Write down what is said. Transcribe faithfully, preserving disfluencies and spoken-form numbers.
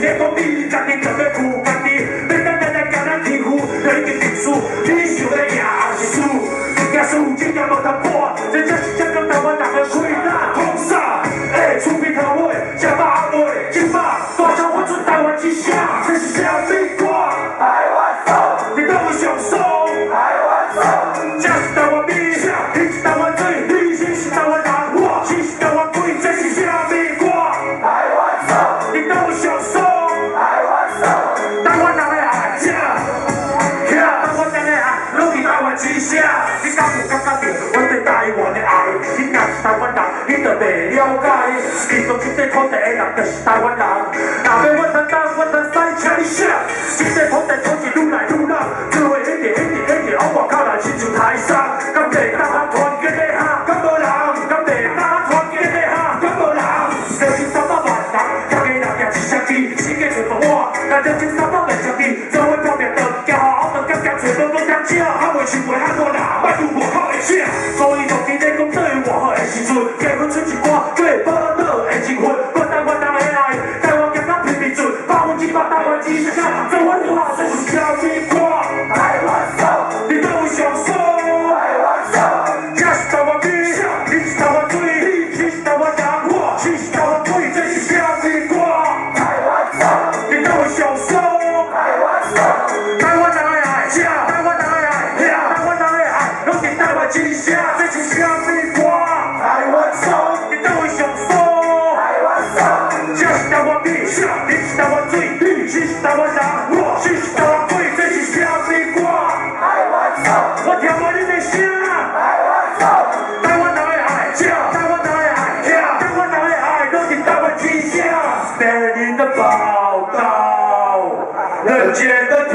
是咧讲你家己特别顾家己，别等等来甲咱欺负，就已经定输。你想要赢还是输？赢输真正无通破，这才是正宗台湾人的气啦！讲啥？哎，厝边头尾，吃饱未？今晚大声喊出台湾之声，这是啥物歌？台湾颂，你当我上爽？台湾颂，这是台湾味，你是台湾水，你是台湾人，我是台湾鬼，这是啥物歌？台湾颂，你当我上爽？台湾颂，台湾人的爱情，台湾人的爱，拢是台湾之声，你敢有感觉到我对台湾的爱？你若是台湾人，你就袂了解，其中这块土地的人就是台湾人。若要我通当，我通使请你写，这块土地土地愈来愈烂，做伙一直一直一直往外口来，亲像台山，敢袂当啊团结的哈？敢无人？敢袂当啊团结的哈？敢无人？就是三百万人，大家人行一声气，世界全部我，咱就真三百万声气，做伙拼命着，骄傲着，敢敢找到拢点请，还袂想袂遐多人，莫有外口的请，所以就记得讲对外好的时阵，结婚出一寡，过报道的情分，我台湾人的爱，台湾行到偏偏准，百分之百台湾之声，做阮好这是啥物歌？台湾颂，你当有上爽？台湾颂，这是台湾味，你是台湾水，你是台湾人，我是台湾鬼，这是啥物歌？台湾颂，你当有上爽？台湾颂，台湾人的爱，台湾人的爱，台湾人的爱，拢是台湾之声，这是啥物歌？台湾颂，你当有上爽？台湾颂，这是台湾味，你是台湾水，你是台湾人，我是台湾鬼，这是啥物歌？台湾颂，我听无你的声。台湾颂，台湾人的爱，台湾人的爱，台湾人的爱，拢是台湾之声。Stand in the 报道，人间的。